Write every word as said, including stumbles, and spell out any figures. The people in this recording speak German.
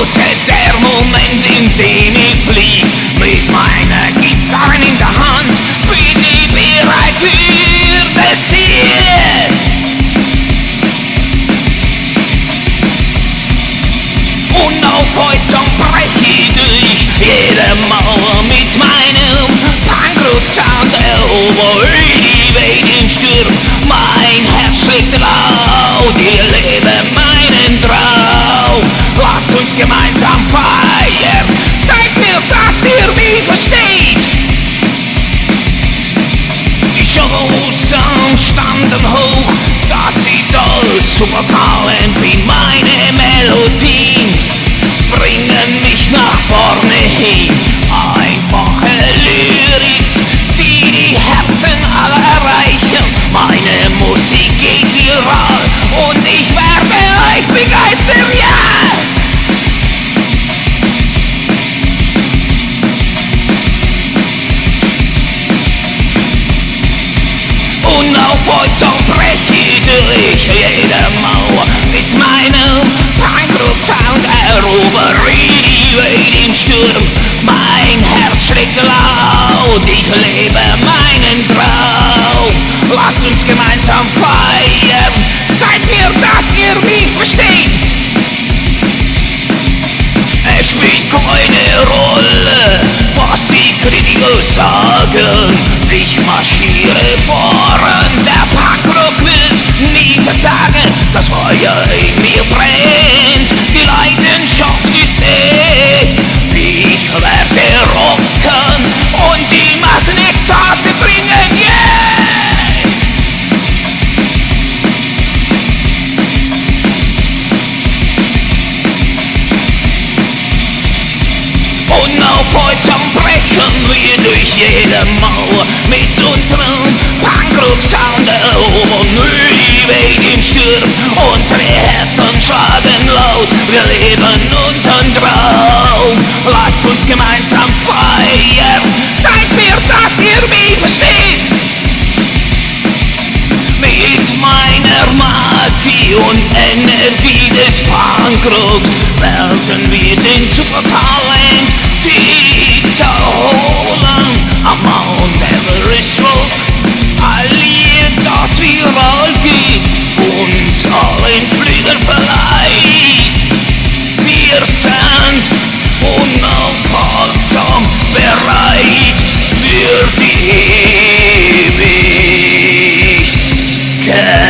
Pause, der Moment, in dem ich flieg. Mit meiner Gitarre in der Hand bin ich bereit für das Ziel. Unaufhaltsam brech ich durch jede Mauer mit meinem Punkrock-Sound, erober die Welt im Sturm. Mein Herz schlägt laut, ich lebe meinen Traum. Lasst uns gemeinsam feiern, zeigt mir, dass ihr mich versteht. Die Chancen standen hoch, dass ich das Supertalent bin. Meine Melodien bringen mich nach vorne hin. Einfache Lyrics, die die Herzen aller erreichen. Meine Musik geht viral und ich werde euch begeistern, ja! Unaufhaltsam brech ich durch jede Mauer mit meinem Punkrock-Sound, erobere die Welt im Sturm. Mein Herz schlägt laut, ich lebe meinen Traum. Lasst uns gemeinsam feiern, zeigt mir, dass ihr mich versteht. Es spielt keine Rolle, was die Kritiker sagen. Ich marschiere voran, der Punkrock wird nie verzagen. Das Feuer in mir brennt, die Leidenschaft ist echt. Ich werde rocken und die Massen Ekstase bringen, yeah! Unaufhaltsam brechen wir durch jede Mauer mit unserem Punkrock-Sound, erobern die Welt im Sturm. Unsere Herzen schlagen laut, wir leben unseren Traum. Lasst uns gemeinsam feiern, zeigt mir, dass ihr mich versteht. Mit meiner Magie und Energie des Punkrocks werden wir den Supertalent Titel holen. Am Mount Everest Rock, alliert das viral geht, uns allen Flügel verleiht. Wir sind unaufhaltsam bereit für die Ewigkeit.